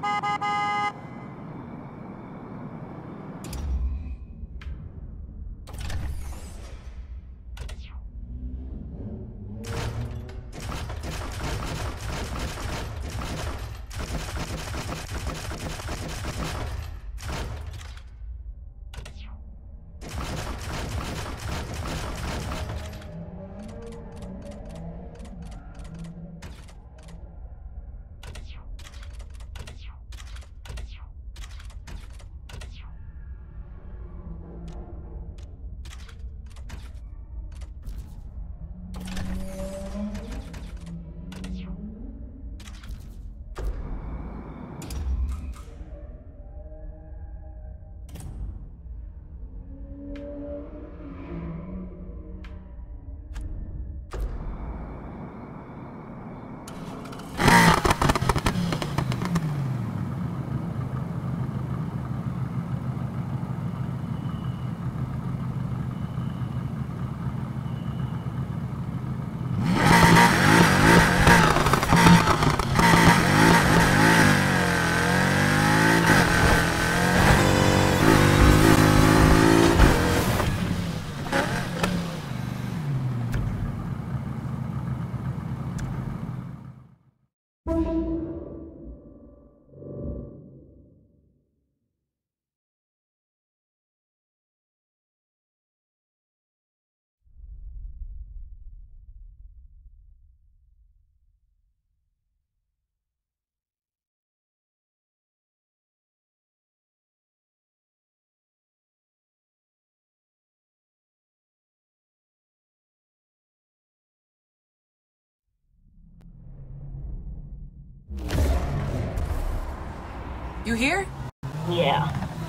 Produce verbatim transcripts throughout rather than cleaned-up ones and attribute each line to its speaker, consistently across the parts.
Speaker 1: You here?
Speaker 2: Yeah.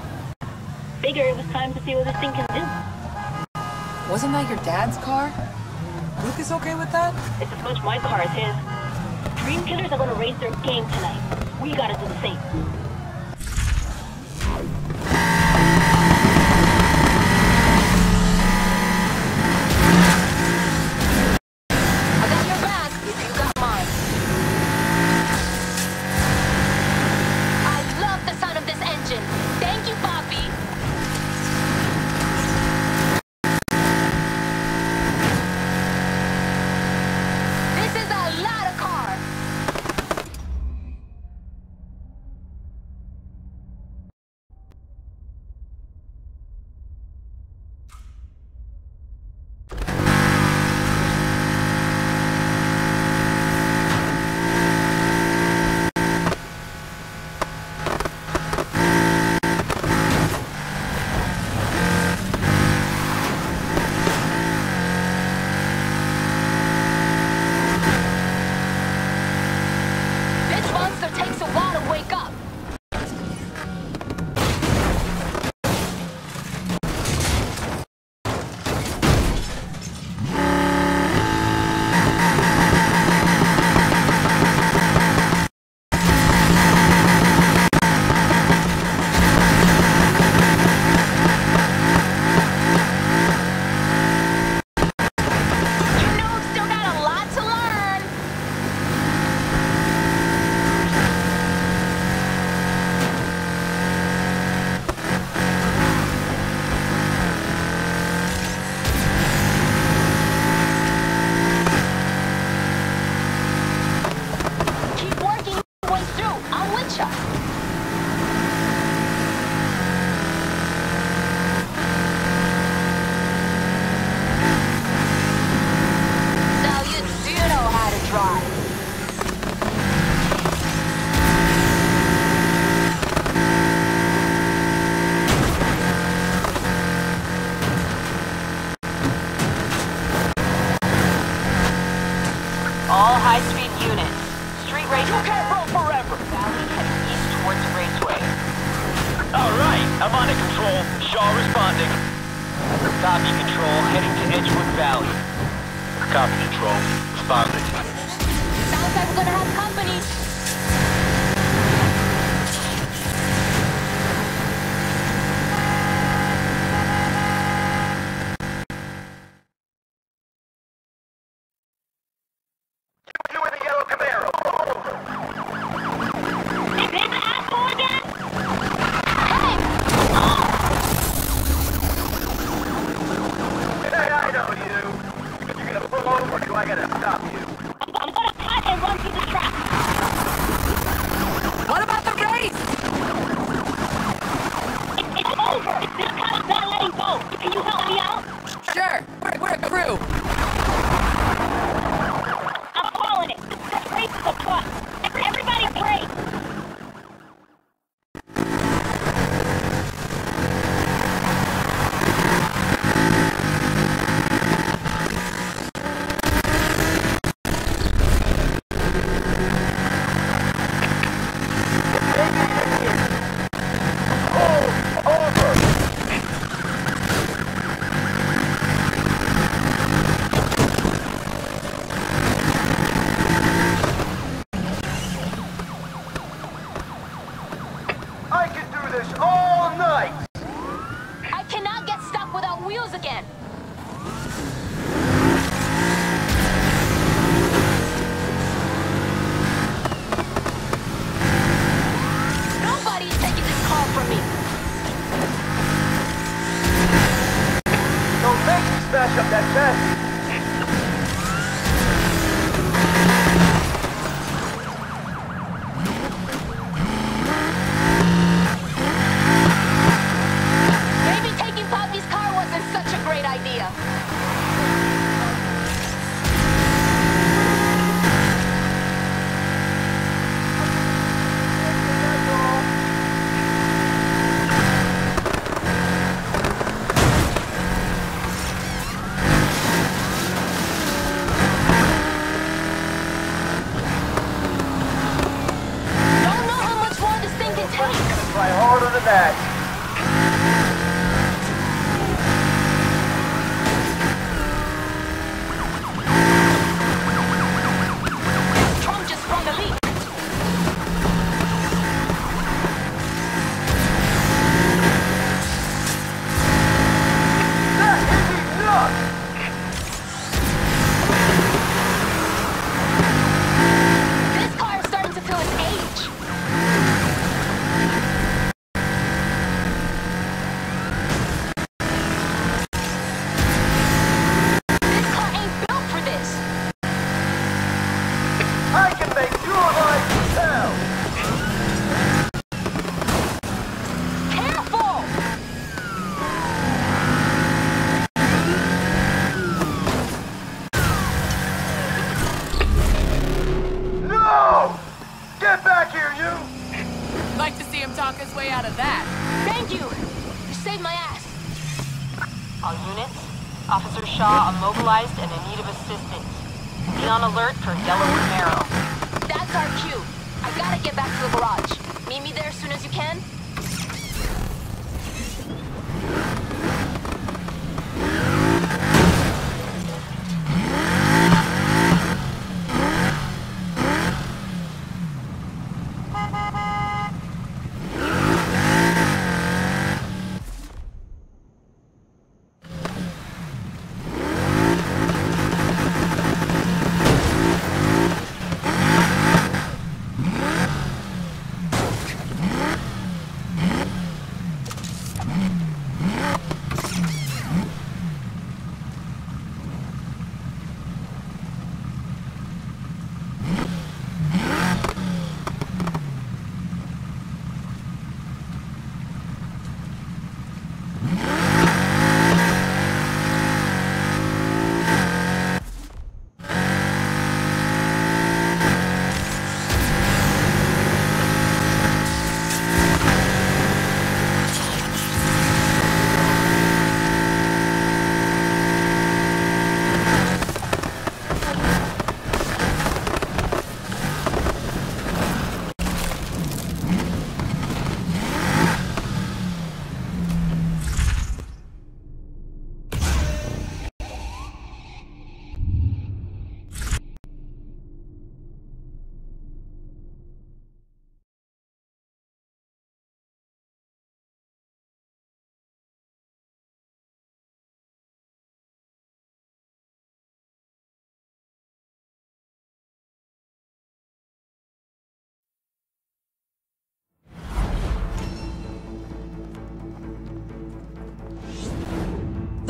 Speaker 2: Figure it was time to see what this thing can do.
Speaker 1: Wasn't that your dad's car? Luke is okay with that?
Speaker 2: It's as much my car as his. Dream Killers are gonna raise their game tonight. We gotta do the same.
Speaker 1: I got your back if you got mine.
Speaker 3: I love the sound of this engine. Thank you, Poppy. This is a lot of car. This monster takes a while to wake up. You know I've still got a lot to learn. Keep working your way through. I'm with ya. So you do know how to drive.
Speaker 2: All high-speed units. Street race. You can't roll forever. Valley heading east towards the raceway.
Speaker 4: All right, I'm on it, Control. Shaw responding. Copy, Control. Heading to Edgewood Valley. Copy, Control. Responding.
Speaker 3: Sounds like we're gonna have company.
Speaker 4: You in the yellow Camaro.
Speaker 2: It's in the
Speaker 4: are you? You gonna pull over or do I gotta stop you?
Speaker 3: I'm gonna cut and run through the trap.
Speaker 1: What about the race?
Speaker 3: It, it's over. This cop's not letting go. Can you help me out?
Speaker 1: Sure. We're, we're a crew.
Speaker 3: I'm calling it. This race is a bust. Everybody break.
Speaker 4: I can do this all night!
Speaker 3: I cannot get stuck without wheels again. Nobody is taking this car from me.
Speaker 4: Don't make me smash up that chassis!
Speaker 3: Maybe taking Poppy's car wasn't such a great idea. Don't know how much more this thing can take.
Speaker 4: Try harder than that.
Speaker 3: Trump just sprung a leak.
Speaker 4: That is enough!
Speaker 3: This car is starting to feel its age. This car ain't built for this.
Speaker 4: I can make your life hell!
Speaker 3: Careful!
Speaker 4: No! Get back here, you!
Speaker 1: Like to see him talk his way out of that.
Speaker 3: Thank you. You saved my ass.
Speaker 2: All units, Officer Shaw immobilized and in need of assistance. Be on alert for yellow Camaro.
Speaker 3: That's our cue. I gotta get back to the garage. Meet me there as soon as you can.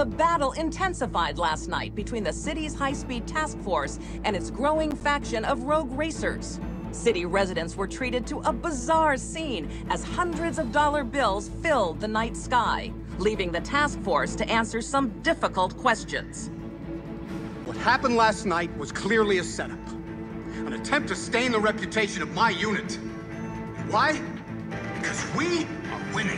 Speaker 5: The battle intensified last night between the city's high-speed task force and its growing faction of rogue racers. City residents were treated to a bizarre scene as hundreds of dollar bills filled the night sky, leaving the task force to answer some difficult questions.
Speaker 6: What happened last night was clearly a setup. An attempt to stain the reputation of my unit. Why? Because we are winning.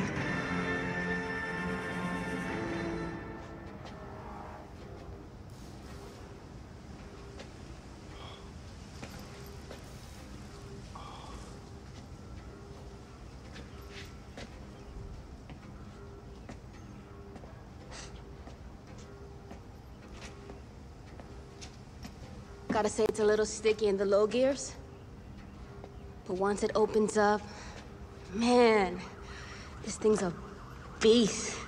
Speaker 3: Gotta say it's a little sticky in the low gears. But once it opens up, man, this thing's a beast.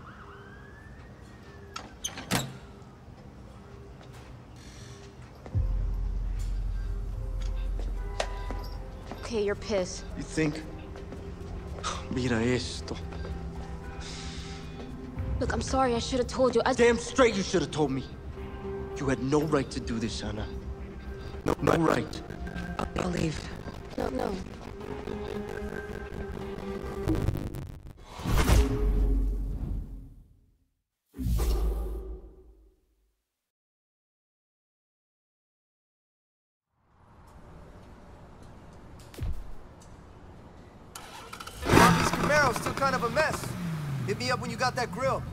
Speaker 3: Okay, you're pissed.
Speaker 7: You think? Mira esto.
Speaker 3: Look, I'm sorry, I should have told you. I...
Speaker 7: Damn straight you should have told me. You had no right to do this, Anna. No, no right.
Speaker 1: I'll leave.
Speaker 3: No, no.
Speaker 8: Poppy's Camaro's still kind of a mess. Hit me up when you got that grill.